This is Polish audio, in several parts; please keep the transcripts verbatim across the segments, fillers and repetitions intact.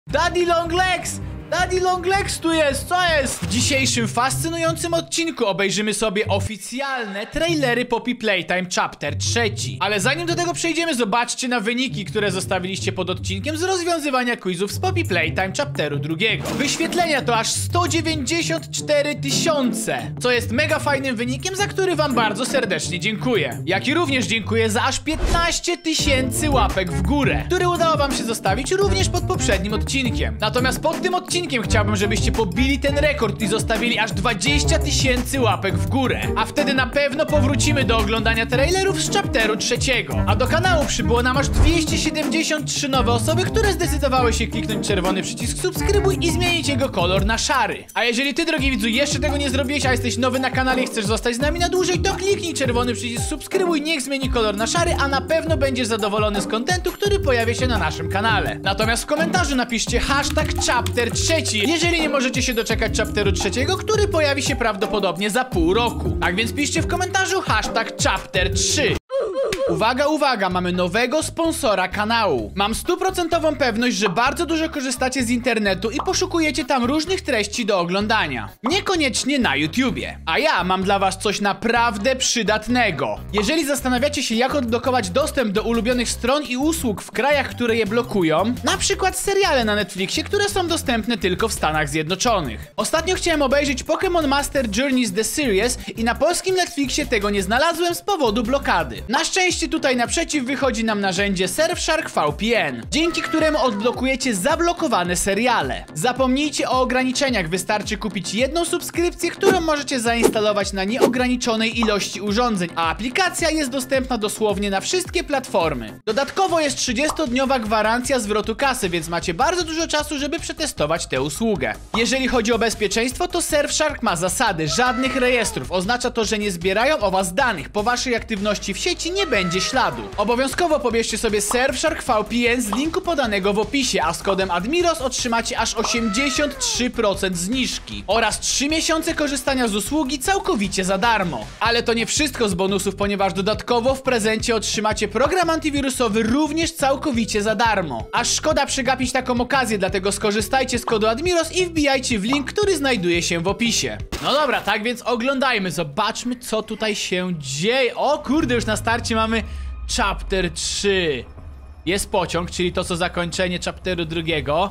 Daddy Long Legs! Daddy Long Legs tu jest, co jest? W dzisiejszym fascynującym odcinku obejrzymy sobie oficjalne trailery Poppy Playtime Chapter trzeci. Ale zanim do tego przejdziemy, zobaczcie na wyniki, które zostawiliście pod odcinkiem z rozwiązywania quizów z Poppy Playtime Chapteru drugiego. Wyświetlenia to aż sto dziewięćdziesiąt cztery tysiące, co jest mega fajnym wynikiem, za który wam bardzo serdecznie dziękuję. Jak i również dziękuję za aż piętnaście tysięcy łapek w górę, które udało wam się zostawić również pod poprzednim odcinkiem. Natomiast pod tym odcinkiem chciałbym, żebyście pobili ten rekord i zostawili aż dwadzieścia tysięcy łapek w górę. A wtedy na pewno powrócimy do oglądania trailerów z chapteru trzeciego. A do kanału przybyło nam aż dwieście siedemdziesiąt trzy nowe osoby, które zdecydowały się kliknąć czerwony przycisk subskrybuj i zmienić jego kolor na szary. A jeżeli ty, drogi widzu, jeszcze tego nie zrobiłeś, a jesteś nowy na kanale i chcesz zostać z nami na dłużej, to kliknij czerwony przycisk subskrybuj, niech zmieni kolor na szary, a na pewno będziesz zadowolony z kontentu, który pojawia się na naszym kanale. Natomiast w komentarzu napiszcie hashtag chapter trzy, jeżeli nie możecie się doczekać chapteru trzeciego, który pojawi się prawdopodobnie za pół roku. Tak więc piszcie w komentarzu hashtag chapter trzy. Uwaga, uwaga, mamy nowego sponsora kanału. Mam stuprocentową pewność, że bardzo dużo korzystacie z internetu i poszukujecie tam różnych treści do oglądania. Niekoniecznie na YouTubie. A ja mam dla was coś naprawdę przydatnego. Jeżeli zastanawiacie się, jak odblokować dostęp do ulubionych stron i usług w krajach, które je blokują, na przykład seriale na Netflixie, które są dostępne tylko w Stanach Zjednoczonych. Ostatnio chciałem obejrzeć Pokémon Master Journeys The Series i na polskim Netflixie tego nie znalazłem z powodu blokady. Na szczęście tutaj naprzeciw wychodzi nam narzędzie Surfshark V P N, dzięki któremu odblokujecie zablokowane seriale. Zapomnijcie o ograniczeniach, wystarczy kupić jedną subskrypcję, którą możecie zainstalować na nieograniczonej ilości urządzeń, a aplikacja jest dostępna dosłownie na wszystkie platformy. Dodatkowo jest trzydziestodniowa gwarancja zwrotu kasy, więc macie bardzo dużo czasu, żeby przetestować tę usługę. Jeżeli chodzi o bezpieczeństwo, to Surfshark ma zasady, żadnych rejestrów. Oznacza to, że nie zbierają o was danych. Po waszej aktywności w sieci nie będzie śladu. Obowiązkowo pobierzcie sobie Surfshark V P N z linku podanego w opisie, a z kodem Admiros otrzymacie aż osiemdziesiąt trzy procent zniżki oraz trzy miesiące korzystania z usługi całkowicie za darmo. Ale to nie wszystko z bonusów, ponieważ dodatkowo w prezencie otrzymacie program antywirusowy również całkowicie za darmo. Aż szkoda przegapić taką okazję, dlatego skorzystajcie z kodu Admiros i wbijajcie w link, który znajduje się w opisie. No dobra, tak więc oglądajmy, zobaczmy, co tutaj się dzieje. O kurde, już na starcie mamy chapter trzy. Jest pociąg, czyli to co zakończenie chapteru drugiego.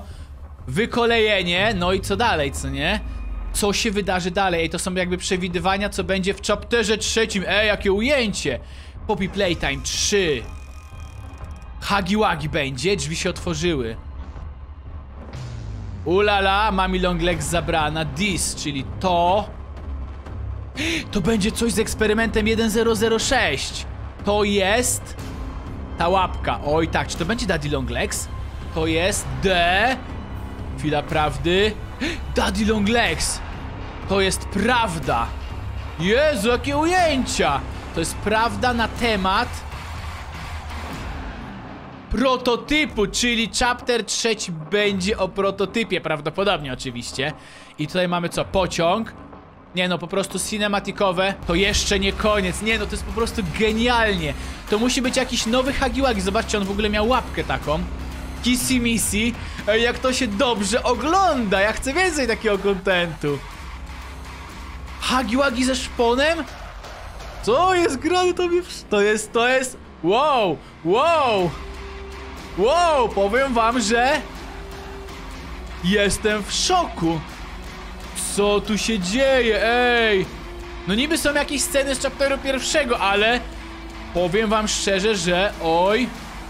Wykolejenie, no i co dalej, co nie? Co się wydarzy dalej? Ej, to są jakby przewidywania, co będzie w chapterze trzecim. Ej, jakie ujęcie! Poppy Playtime trzy. Huggy Wuggy będzie, drzwi się otworzyły. Ulala, Mami Long Legs zabrana. This, czyli to. To będzie coś z eksperymentem jeden zero zero sześć. To jest ta łapka. Oj tak, czy to będzie Daddy Long Legs? To jest D. Chwila prawdy. Daddy Long Legs. To jest prawda. Jezu, jakie ujęcia. To jest prawda na temat prototypu, czyli chapter trzeci będzie o prototypie, prawdopodobnie oczywiście. I tutaj mamy co? Pociąg. Nie no, po prostu cinematikowe. To jeszcze nie koniec. Nie no, to jest po prostu genialnie. To musi być jakiś nowy Huggy Wuggy. Zobaczcie, on w ogóle miał łapkę taką. Kissy Missy. Ej, jak to się dobrze ogląda. Ja chcę więcej takiego kontentu. Huggy Wuggy ze szponem? Co jest grane? To mi... To jest, to jest... Wow, wow. Wow, powiem wam, że... Jestem w szoku. Co tu się dzieje, ej? No niby są jakieś sceny z chapteru pierwszego, ale powiem wam szczerze, że oj,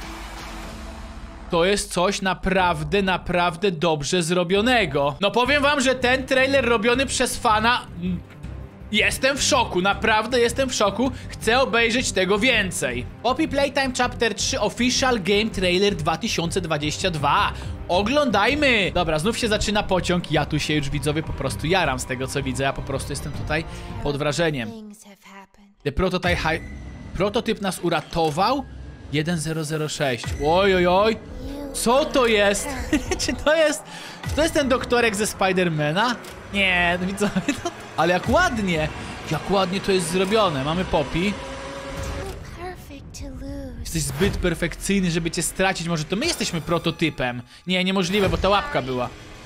to jest coś naprawdę, naprawdę dobrze zrobionego. No powiem wam, że ten trailer robiony przez fana... Jestem w szoku, naprawdę jestem w szoku. Chcę obejrzeć tego więcej. Poppy Playtime Chapter trzy Official Game Trailer dwa tysiące dwadzieścia dwa. Oglądajmy! Dobra, znów się zaczyna pociąg. Ja tu się już, widzowie, po prostu jaram z tego, co widzę. Ja po prostu jestem tutaj pod wrażeniem. The prototype high... Prototyp nas uratował? jeden zero zero sześć. Oj, oj, oj. Co to jest? Czy to jest... Czy to jest ten doktorek ze Spidermana? Nie, no widzowie, no... Ale jak ładnie! Jak ładnie to jest zrobione. Mamy Poppy. Jesteś zbyt perfekcyjny, żeby cię stracić. Może to my jesteśmy prototypem. Nie, niemożliwe, bo ta łapka była.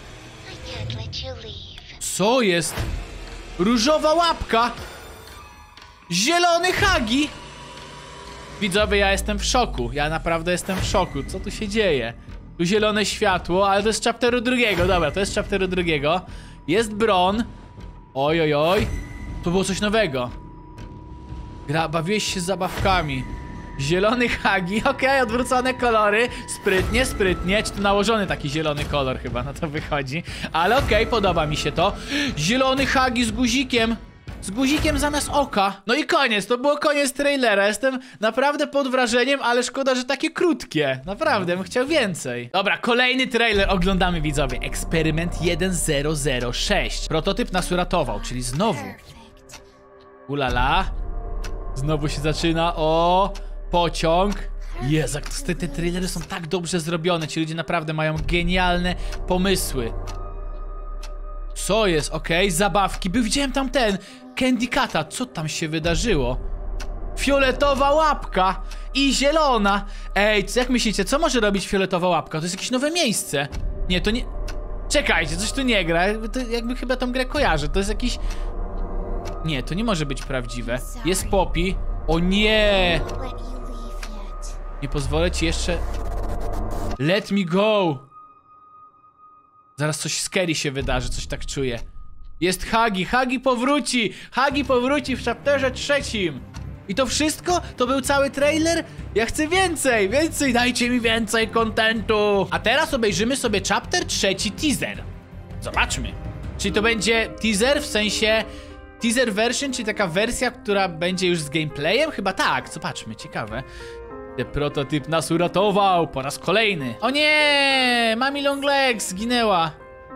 Co jest? Różowa łapka! Zielony Hagi! Widzowie, ja jestem w szoku. Ja naprawdę jestem w szoku. Co tu się dzieje? Tu zielone światło, ale to jest z chapteru drugiego. Dobra, to jest z chapteru drugiego. Jest Bron. Oj, oj, oj. To było coś nowego. Gra, bawiłeś się z zabawkami. Zielony Hagi, okej, okay, odwrócone kolory. Sprytnie, sprytnie. Czy tu nałożony taki zielony kolor chyba na to wychodzi. Ale okej, okay, podoba mi się to. Zielony Hagi z guzikiem. Z guzikiem zamiast oka. No i koniec, to było koniec trailera. Jestem naprawdę pod wrażeniem, ale szkoda, że takie krótkie. Naprawdę, bym chciał więcej. Dobra, kolejny trailer oglądamy, widzowie. Eksperyment jeden zero zero sześć. Prototyp nas uratował, czyli znowu. Ulala. Znowu się zaczyna. O, pociąg. Jezu, jak te, te trailery są tak dobrze zrobione. Ci ludzie naprawdę mają genialne pomysły. Co jest? Okej, okay, zabawki. By widziałem tam ten Candy Cata. Co tam się wydarzyło? Fioletowa łapka i zielona. Ej, co, jak myślicie, co może robić fioletowa łapka? To jest jakieś nowe miejsce. Nie, to nie... Czekajcie, coś tu nie gra. To jakby chyba tą grę kojarzę. To jest jakiś... Nie, to nie może być prawdziwe. Jest Poppy. O nie! Nie pozwolę ci jeszcze... Let me go! Zaraz coś scary się wydarzy, coś tak czuję. Jest Hagi, Hagi powróci! Hagi powróci w chapterze trzecim! I to wszystko? To był cały trailer? Ja chcę więcej, więcej, dajcie mi więcej kontentu! A teraz obejrzymy sobie chapter trzeci teaser. Zobaczmy. Czyli to będzie teaser, w sensie teaser version, czyli taka wersja, która będzie już z gameplayem? Chyba tak, zobaczmy, ciekawe. Ten prototyp nas uratował po raz kolejny. O nie! Mami Longlegs zginęła.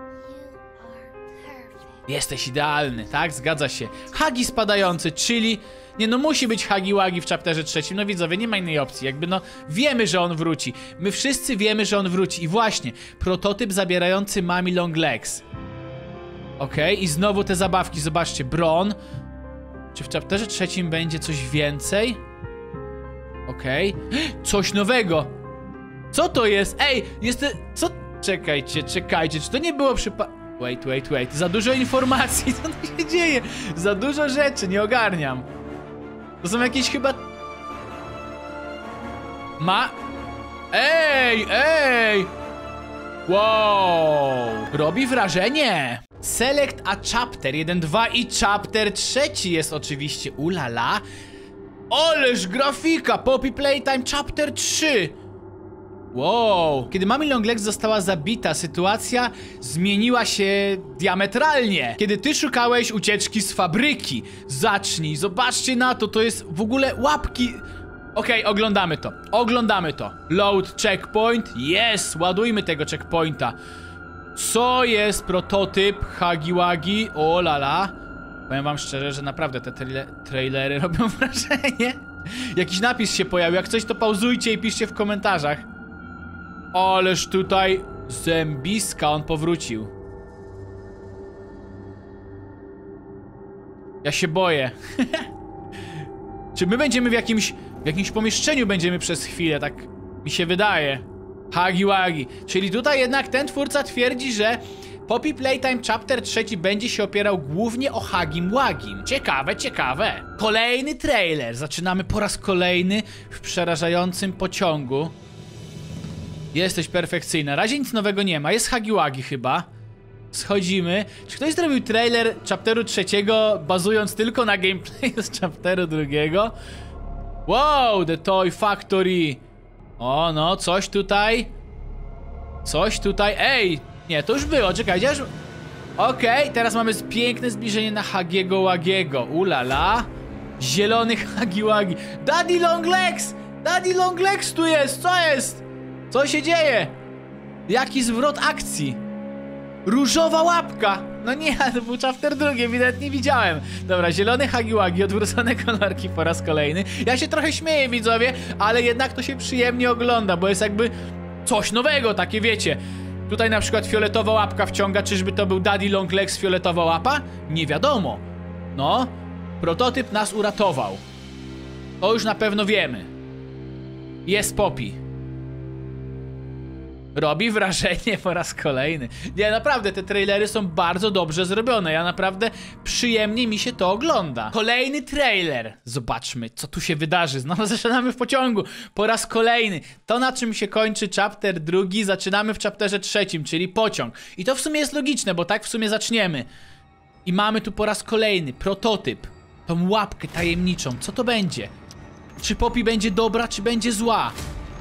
Jesteś idealny, tak? Zgadza się. Hagi spadający, czyli... Nie no, musi być Hagi Wagi w chapterze trzecim. No widzowie, nie ma innej opcji. Jakby no, wiemy, że on wróci. My wszyscy wiemy, że on wróci. I właśnie, prototyp zabierający Mami Longlegs. Okej, okay, i znowu te zabawki. Zobaczcie, Bron. Czy w chapterze trzecim będzie coś więcej? Okej. Okay. Coś nowego. Co to jest? Ej, jest... Co? Czekajcie, czekajcie. Czy to nie było przypa... Wait, wait, wait. Za dużo informacji. Co tu się dzieje? Za dużo rzeczy, nie ogarniam. To są jakieś chyba... Ma... Ej, ej! Wow! Robi wrażenie. Select a chapter jeden, dwa i chapter trzeci jest oczywiście. Ulala. Oleż grafika! Poppy Playtime chapter trzy. Wow. Kiedy Mami Longlegs została zabita, sytuacja zmieniła się diametralnie. Kiedy ty szukałeś ucieczki z fabryki. Zacznij, zobaczcie na to, to jest w ogóle łapki. Okej, okay, oglądamy to, oglądamy to. Load checkpoint, yes, ładujmy tego checkpointa. Co jest prototyp Hagi Wagi? O lala. Powiem wam szczerze, że naprawdę te tra trailery robią wrażenie. Jakiś napis się pojawił, jak coś to pauzujcie i piszcie w komentarzach. Ależ tutaj zębiska, on powrócił. Ja się boję. Czy my będziemy w jakimś, w jakimś pomieszczeniu będziemy przez chwilę, tak mi się wydaje. Hagi Wagi. Czyli tutaj jednak ten twórca twierdzi, że Poppy Playtime chapter trzeci będzie się opierał głównie o Hagim Wagim. Ciekawe, ciekawe. Kolejny trailer. Zaczynamy po raz kolejny w przerażającym pociągu. Jesteś perfekcyjna. Na razie nic nowego nie ma. Jest Hagi Wagi chyba. Schodzimy. Czy ktoś zrobił trailer chapteru trzeciego bazując tylko na gameplayu z chapteru drugiego? Wow, The Toy Factory. O no, coś tutaj. Coś tutaj. Ej! Nie, to już było, czekajcie. Już... Okej, okay, teraz mamy piękne zbliżenie na Hagiego Wagiego. Ulala. Zielony Hagi Wagi. Daddy Longlegs! Daddy Longlegs tu jest! Co jest? Co się dzieje? Jaki zwrot akcji? Różowa łapka! No nie, to był chapter drugi, ewidentnie widziałem. Dobra, zielony Hagi Wagi, odwrócone kolorki po raz kolejny. Ja się trochę śmieję, widzowie, ale jednak to się przyjemnie ogląda, bo jest jakby coś nowego, takie wiecie. Tutaj na przykład fioletowa łapka wciąga, czyżby to był Daddy Longlegs fioletowa łapa? Nie wiadomo. No, prototyp nas uratował. To już na pewno wiemy. Jest Poppy. Robi wrażenie po raz kolejny. Nie, naprawdę, te trailery są bardzo dobrze zrobione. Ja naprawdę przyjemnie mi się to ogląda. Kolejny trailer. Zobaczmy, co tu się wydarzy. Znowu zaczynamy w pociągu. Po raz kolejny. To, na czym się kończy chapter drugi, zaczynamy w chapterze trzecim, czyli pociąg. I to w sumie jest logiczne, bo tak w sumie zaczniemy. I mamy tu po raz kolejny prototyp. Tą łapkę tajemniczą. Co to będzie? Czy Poppy będzie dobra, czy będzie zła?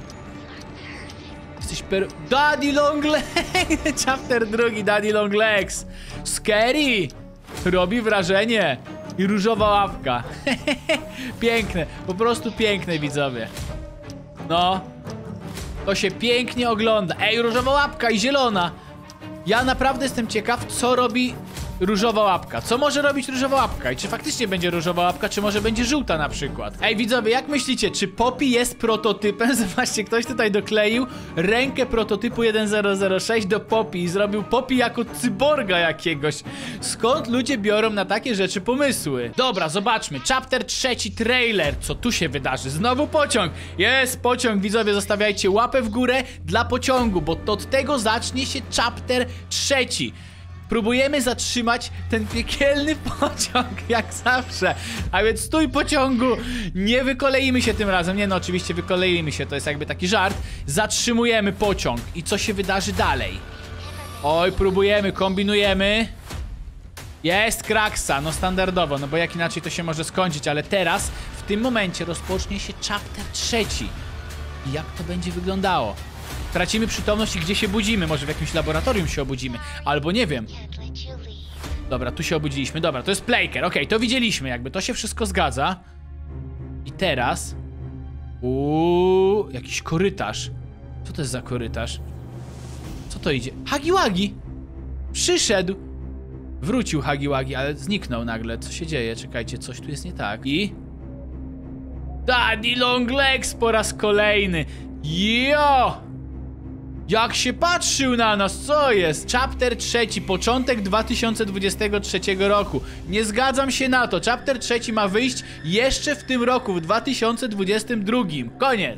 Jesteś per... Daddy Long Legs! Chapter drugi, Daddy Long Legs. Scary! Robi wrażenie. I różowa łapka. Piękne, po prostu piękne, widzowie. No. To się pięknie ogląda. Ej, różowa łapka i zielona. Ja naprawdę jestem ciekaw, co robi różowa łapka. Co może robić różowa łapka? I czy faktycznie będzie różowa łapka, czy może będzie żółta na przykład? Ej, widzowie, jak myślicie, czy Poppy jest prototypem? Zobaczcie, ktoś tutaj dokleił rękę prototypu jeden zero zero sześć do Poppy i zrobił Poppy jako cyborga jakiegoś. Skąd ludzie biorą na takie rzeczy pomysły? Dobra, zobaczmy. Chapter trzeci, trailer. Co tu się wydarzy? Znowu pociąg. Jest pociąg, widzowie, zostawiajcie łapę w górę dla pociągu, bo to od tego zacznie się chapter trzeci. Próbujemy zatrzymać ten piekielny pociąg, jak zawsze. A więc stój pociągu, nie wykoleimy się tym razem. Nie no, oczywiście wykoleimy się, to jest jakby taki żart. Zatrzymujemy pociąg. I co się wydarzy dalej? Oj, próbujemy, kombinujemy. Jest kraksa, no standardowo, no bo jak inaczej to się może skończyć. Ale teraz, w tym momencie rozpocznie się chapter trzeci. I jak to będzie wyglądało? Tracimy przytomność i gdzie się budzimy? Może w jakimś laboratorium się obudzimy. Albo nie wiem. Dobra, tu się obudziliśmy. Dobra, to jest Playker. Okej, okay, to widzieliśmy jakby. To się wszystko zgadza. I teraz... Uuu, jakiś korytarz. Co to jest za korytarz? Co to idzie? Hagiwagi! Przyszedł! Wrócił Hagiwagi, ale zniknął nagle. Co się dzieje? Czekajcie, coś tu jest nie tak. I... Daddy Long Legs po raz kolejny. Jo! Jak się patrzył na nas, co jest? Chapter trzeci, początek dwa tysiące dwudziestego trzeciego roku. Nie zgadzam się na to. Chapter trzeci ma wyjść jeszcze w tym roku, w dwa tysiące dwudziestym drugim. Koniec.